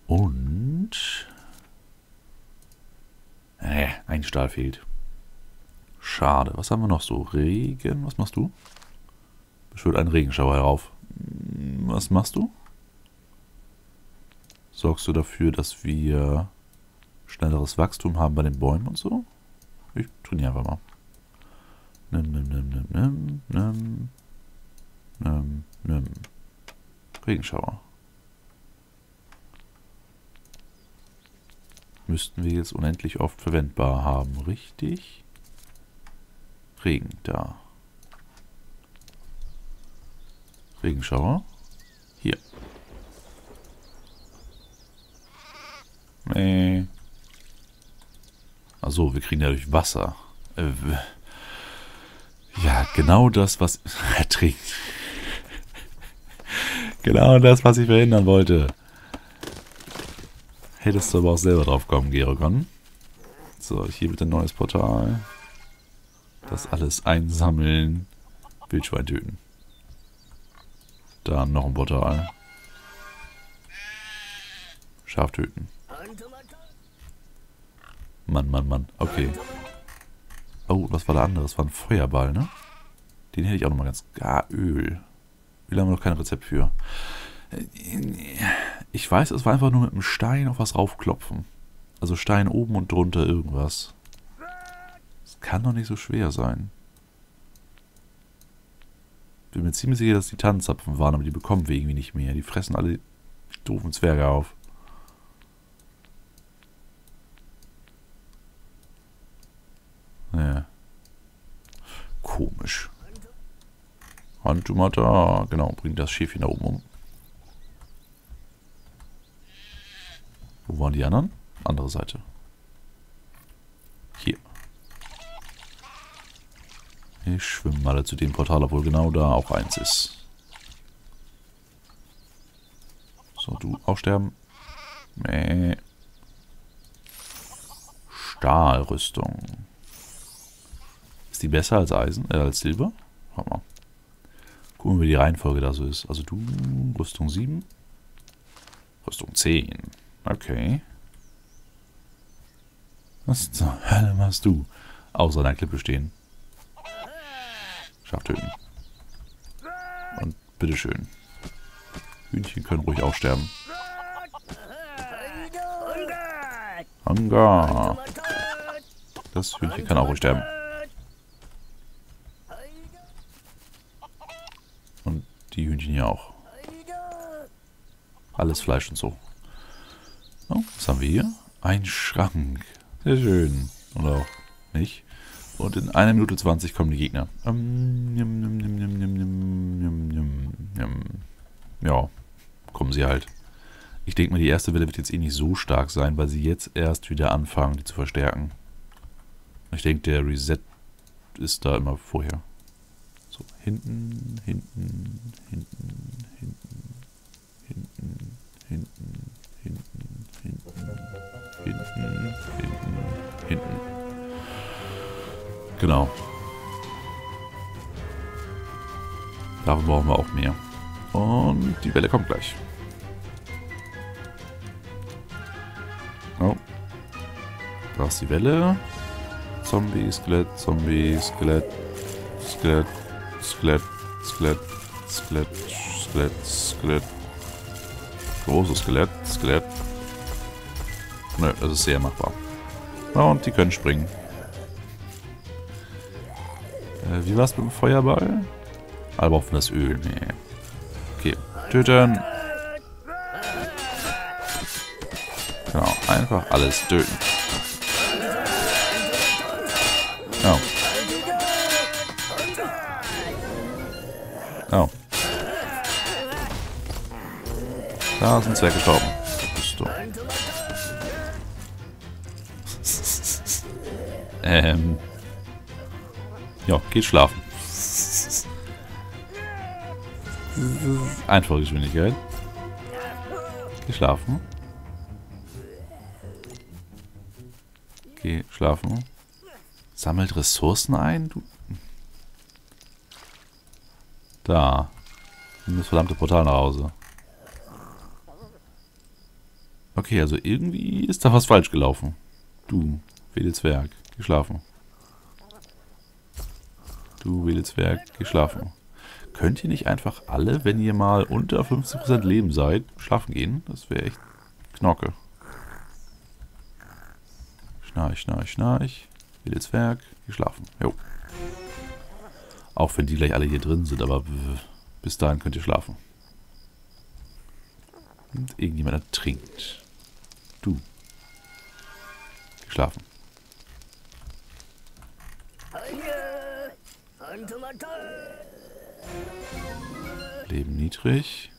Und... ein Stahl fehlt. Schade. Was haben wir noch so? Regen. Was machst du? Beschwört einen Regenschauer herauf. Was machst du? Sorgst du dafür, dass wir schnelleres Wachstum haben bei den Bäumen und so? Ich trainiere einfach mal. Regenschauer. Müssten wir jetzt unendlich oft verwendbar haben, richtig? Regen, da. Regenschauer. Hier. Achso, wir kriegen ja durch Wasser. Ja, genau das, was... Er trinkt. Genau das, was ich verhindern wollte. Hättest du aber auch selber drauf kommen, Gerogon. So, hier wird ein neues Portal. Das alles einsammeln. Wildschwein töten. Dann noch ein Portal. Schaf töten. Mann, Mann, Mann. Okay. Oh, was war der andere? Das war ein Feuerball, ne? Den hätte ich auch nochmal ganz... Öl. Öl haben wir noch kein Rezept für. Ich weiß, es war einfach nur mit einem Stein auf was raufklopfen. Also Stein oben und drunter irgendwas. Das kann doch nicht so schwer sein. Bin mir ziemlich sicher, dass die Tannenzapfen waren, aber die bekommen wir irgendwie nicht mehr. Die fressen alle die doofen Zwerge auf. Ja. Komisch. Handtumata. Genau, bringt das Schäfchen da oben um. Wo waren die anderen? Andere Seite. Hier. Ich schwimme mal zu dem Portal, obwohl genau da auch eins ist. So, du auch sterben. Stahlrüstung. Ist die besser als Eisen? Als Silber? Warte mal. Gucken wir, wie die Reihenfolge da so ist. Also du, Rüstung 7. Rüstung 10. Okay. Was zur Hölle machst du? Außer einer Klippe stehen. Schaf töten. Und bitteschön. Hühnchen können ruhig auch sterben. Hunger. Das Hühnchen kann auch ruhig sterben. Und die Hühnchen hier auch. Alles Fleisch und so. Oh, was haben wir hier? Ein Schrank. Sehr schön. Oder auch nicht. Und in 1 Minute 20 kommen die Gegner. Ja, kommen sie halt. Ich denke mal, die erste Welle wird jetzt eh nicht so stark sein, weil sie jetzt erst wieder anfangen, die zu verstärken. Ich denke, der Reset ist da immer vorher. So, hinten, hinten, hinten, hinten, hinten, hinten, hinten, hinten, hinten, hinten, hinten. Genau. Davon brauchen wir auch mehr. Und die Welle kommt gleich. Oh. Da ist die Welle. Zombie, Skelett, Zombie, Skelett, Skelett, Skelett, Skelett, Skelett, Skelett, Skelett. Großes Skelett, Skelett. Nö, das ist sehr machbar. Und die können springen. Wie war's mit dem Feuerball? Aber auch für das Öl. Nee. Okay, töten. Genau, einfach alles töten. Oh. Oh. Da ist ein Zwerg gestorben. Bist du. Ja, geht schlafen. Einfache Geschwindigkeit. Geh schlafen. Geh schlafen. Sammelt Ressourcen ein? Du. Da. Nimm das verdammte Portal nach Hause. Okay, also irgendwie ist da was falsch gelaufen. Du, Wedelzwerg, geh schlafen. Du, Wedelzwerg, geh schlafen. Könnt ihr nicht einfach alle, wenn ihr mal unter 50% Leben seid, schlafen gehen? Das wäre echt Knorke. Schnarch, schnarch, schnarch. Wedelzwerg, geh schlafen. Jo. Auch wenn die gleich alle hier drin sind, aber bis dahin könnt ihr schlafen. Und irgendjemand ertrinkt. Du. Geh schlafen. Leben niedrig.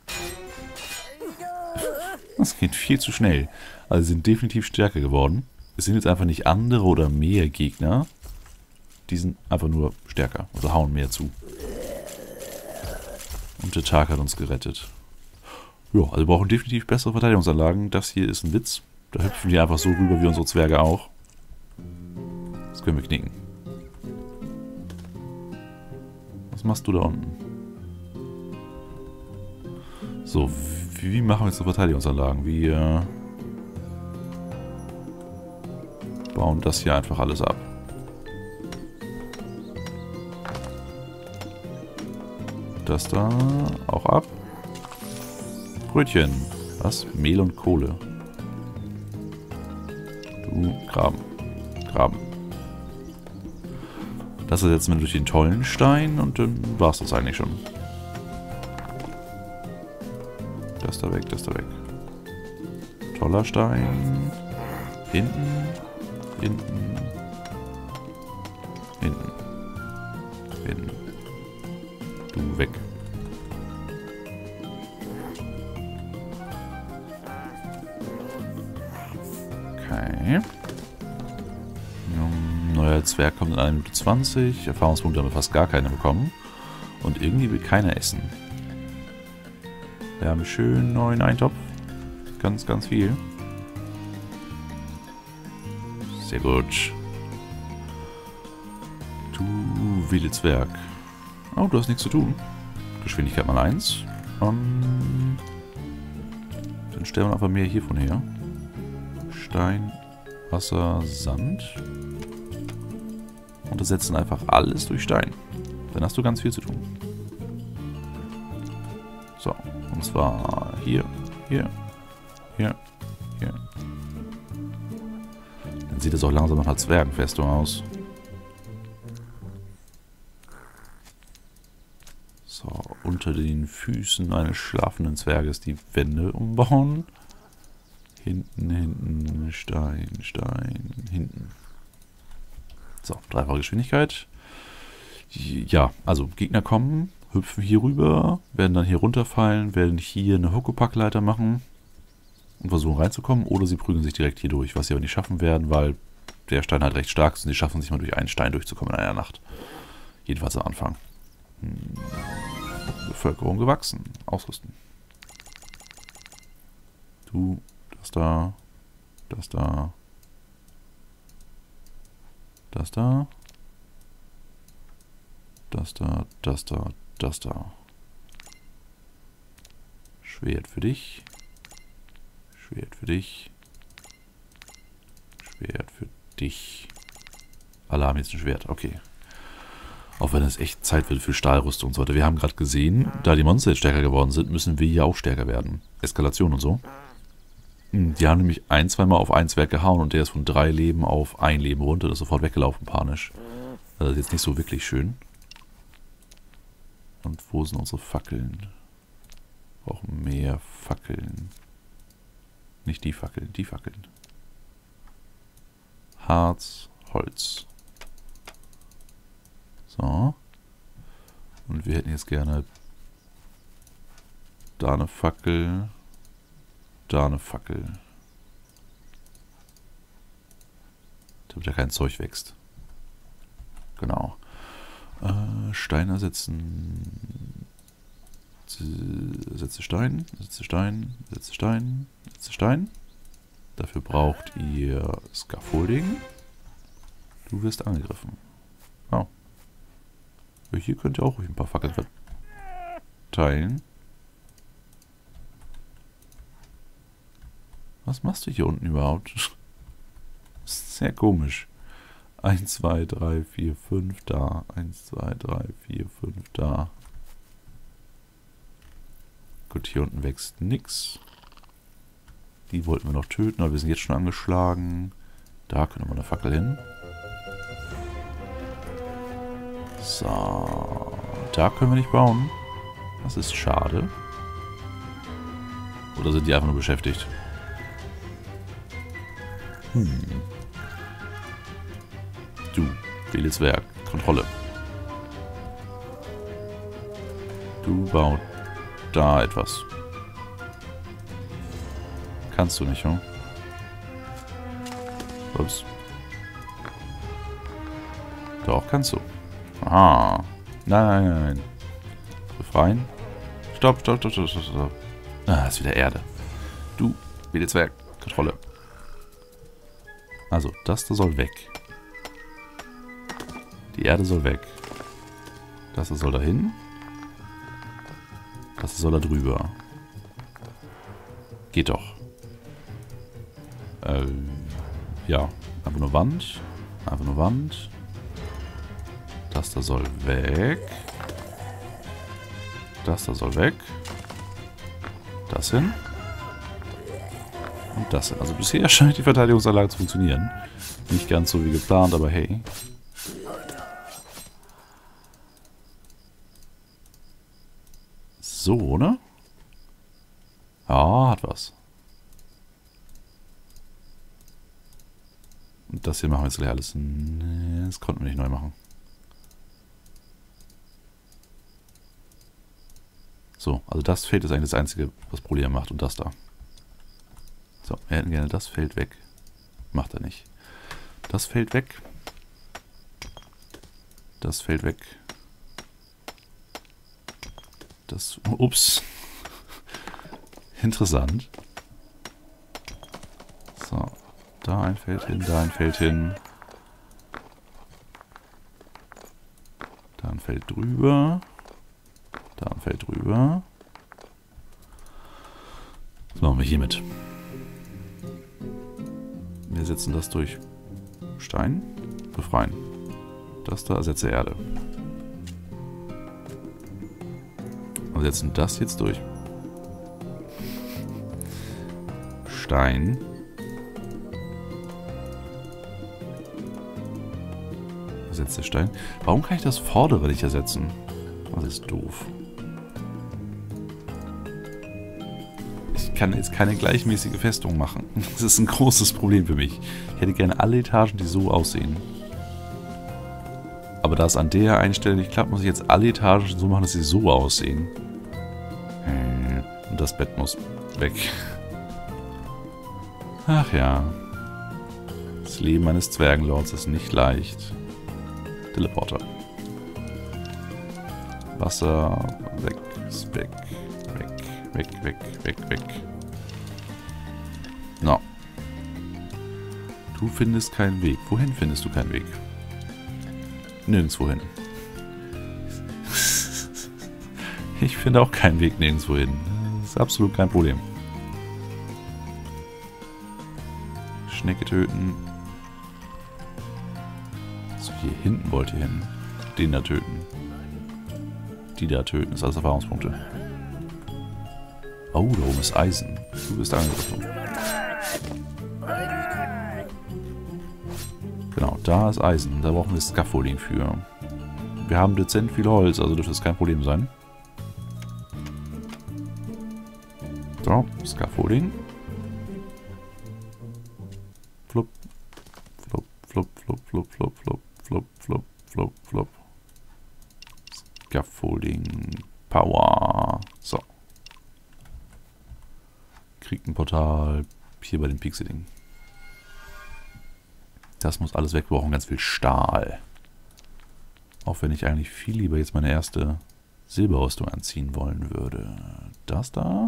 Das geht viel zu schnell. Also sie sind definitiv stärker geworden. Es sind jetzt einfach nicht andere oder mehr Gegner. Die sind einfach nur stärker. Also hauen mehr zu. Und der Tag hat uns gerettet. Ja, also wir brauchen definitiv bessere Verteidigungsanlagen. Das hier ist ein Witz. Da hüpfen die einfach so rüber wie unsere Zwerge auch. Das können wir knicken. Was machst du da unten? So, wie machen wir jetzt so Verteidigungsanlagen? Wir bauen das hier einfach alles ab. Das da auch ab. Brötchen. Was? Mehl und Kohle. Du, graben. Graben. Das ersetzen wir durch den tollen Stein und dann war es das eigentlich schon. Das da weg, das da weg. Toller Stein. Hinten. Hinten. Hinten. Hinten. Du weg. Okay. Neuer Zwerg kommt in 1 Minute 20. Erfahrungspunkte haben wir fast gar keine bekommen. Und irgendwie will keiner essen. Wir haben schön neuen Eintopf. Ganz, ganz viel. Sehr gut. Du Wedelzwerg. Oh, du hast nichts zu tun. Geschwindigkeit mal 1. Dann stellen wir einfach mehr hiervon her. Stein, Wasser, Sand. Und ersetzen einfach alles durch Stein. Dann hast du ganz viel zu tun. So, und zwar hier, hier, hier, hier. Dann sieht es auch langsam nach einer Zwergenfestung aus. So, unter den Füßen eines schlafenden Zwerges die Wände umbauen. Hinten, hinten, Stein, Stein, hinten. So, dreifache Geschwindigkeit. Ja, also Gegner kommen, hüpfen hier rüber, werden dann hier runterfallen, werden hier eine Huckepackleiter machen und versuchen reinzukommen. Oder sie prügeln sich direkt hier durch, was sie aber nicht schaffen werden, weil der Stein halt recht stark ist und sie schaffen sich mal durch einen Stein durchzukommen in einer Nacht. Jedenfalls am Anfang. Bevölkerung gewachsen. Ausrüsten. Du, das da, das da, das da, das da, das da, das da. Schwert für dich. Schwert für dich. Schwert für dich. Alle haben jetzt ein Schwert, okay. Auch wenn es echt Zeit wird für Stahlrüstung und so weiter. Wir haben gerade gesehen, da die Monster jetzt stärker geworden sind, müssen wir hier auch stärker werden. Eskalation und so. Die haben nämlich 1-2 Mal auf einen Zwerg gehauen und der ist von 3 Leben auf 1 Leben runter. Das ist sofort weggelaufen, panisch. Also das ist jetzt nicht so wirklich schön. Und wo sind unsere Fackeln? Wir brauchen mehr Fackeln. Nicht die Fackeln, die Fackeln. Harz, Holz. So. Und wir hätten jetzt gerne da eine Fackel, da eine Fackel. Damit da kein Zeug wächst. Genau. Stein ersetzen. Setze Stein, setze Stein, setze Stein, setze Stein. Dafür braucht ihr Scaffolding. Du wirst angegriffen. Oh. Hier könnt ihr auch ruhig ein paar Fackeln verteilen. Was machst du hier unten überhaupt? Das ist sehr komisch. 1, 2, 3, 4, 5 da. 1, 2, 3, 4, 5 da. Gut, hier unten wächst nix. Die wollten wir noch töten, aber wir sind jetzt schon angeschlagen. Da können wir eine Fackel hin. So. Da können wir nicht bauen. Das ist schade. Oder sind die einfach nur beschäftigt? Du, wähles Werk. Kontrolle. Du baut da etwas. Kannst du nicht, hm? Ups. Doch, kannst du. Aha. Nein, nein, nein. Befreien. Stopp, stopp, stopp, stopp, stopp, stopp. Ah, ist wieder Erde. Du, wähles Werk. Kontrolle. Also, das da soll weg. Die Erde soll weg. Das da soll dahin. Das soll da drüber. Geht doch. Ja. Einfach nur Wand. Einfach nur Wand. Das da soll weg. Das da soll weg. Das hin. Und das hin. Also bisher scheint die Verteidigungsanlage zu funktionieren. Nicht ganz so wie geplant, aber hey. So, oder? Ja, hat was. Und das hier machen wir jetzt gleich alles. Nee, das konnten wir nicht neu machen. So, also das Feld ist eigentlich das Einzige, was Probleme macht. Und das da. So, wir hätten gerne das Feld weg. Macht er nicht. Das Feld weg. Das Feld weg. Das... Ups. Interessant. So. Da ein Feld hin, da ein Feld hin. Da ein Feld drüber. Da ein Feld drüber. Was machen wir hiermit? Wir setzen das durch Stein. Befreien. Das da ersetze Erde. Wir setzen das jetzt durch Stein. Ersetze Stein. Warum kann ich das vordere nicht ersetzen? Das ist doof. Ich kann jetzt keine gleichmäßige Festung machen. Das ist ein großes Problem für mich. Ich hätte gerne alle Etagen, die so aussehen. Aber da es an der einen Stelle nicht klappt, muss ich jetzt alle Etagen so machen, dass sie so aussehen. Und das Bett muss weg. Ach ja. Das Leben eines Zwergenlords ist nicht leicht. Teleporter. Wasser. Weg. Weg. Weg. Weg. Weg. Weg. Weg. No. Du findest keinen Weg. Wohin findest du keinen Weg? Nirgendwo hin. Ich finde auch keinen Weg nirgendwo hin. Das ist absolut kein Problem. Schnecke töten. So, hier hinten wollt ihr hin. Den da töten. Die da töten. Das ist alles Erfahrungspunkte. Oh, da oben ist Eisen. Du bist angegriffen. Genau, da ist Eisen. Da brauchen wir Scaffolding für. Wir haben dezent viel Holz, also dürfte es kein Problem sein. So, Scaffolding. Flop. Flop, flop, flop, flop, flop, flop, flop, flop, flop, flop. Scaffolding. Power. So. Kriegt ein Portal hier bei dem Pixie-Ding. Das muss alles weg. Wir brauchen ganz viel Stahl. Auch wenn ich eigentlich viel lieber jetzt meine erste Silberrüstung anziehen wollen würde. Das da.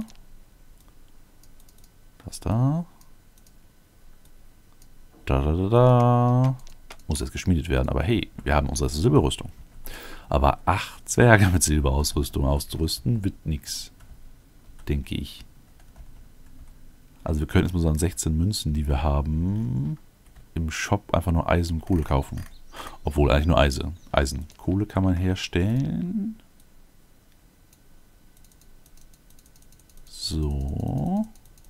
Das da. Da, da, da, da. Muss jetzt geschmiedet werden. Aber hey, wir haben unsere Silberrüstung. Aber 8 Zwerge mit Silberausrüstung auszurüsten, wird nix. Denke ich. Also Also wir können jetzt mit unseren 16 Münzen, die wir haben, im Shop einfach nur Eisen und Kohle kaufen. Obwohl eigentlich nur Eisen. Kohle kann man herstellen. So.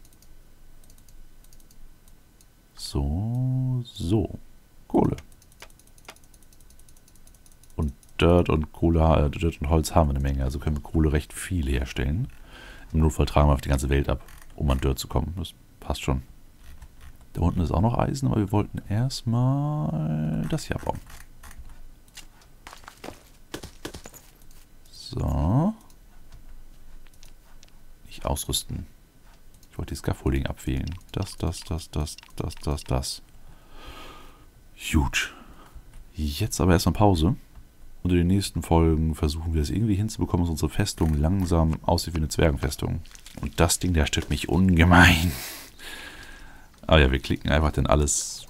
So. Kohle. Und Dirt und Kohle, Dirt und Holz haben wir eine Menge. Also können wir Kohle recht viel herstellen. Im Notfall tragen wir auf die ganze Welt ab, um an Dirt zu kommen. Das passt schon. Da unten ist auch noch Eisen, aber wir wollten erstmal das hier abbauen. So. Nicht ausrüsten. Ich wollte die Scaffolding abwählen. Das. Gut. Jetzt aber erstmal Pause. Und in den nächsten Folgen versuchen wir es irgendwie hinzubekommen, dass unsere Festung langsam aussieht wie eine Zwergenfestung. Und das Ding, der stört mich ungemein. Aber ja, wir klicken einfach dann alles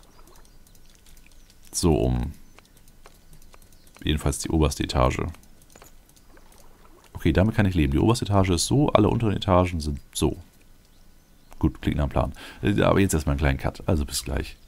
so um. Jedenfalls die oberste Etage. Okay, damit kann ich leben. Die oberste Etage ist so, alle unteren Etagen sind so. Gut, klingt nach dem Plan. Aber jetzt erstmal einen kleinen Cut. Also bis gleich.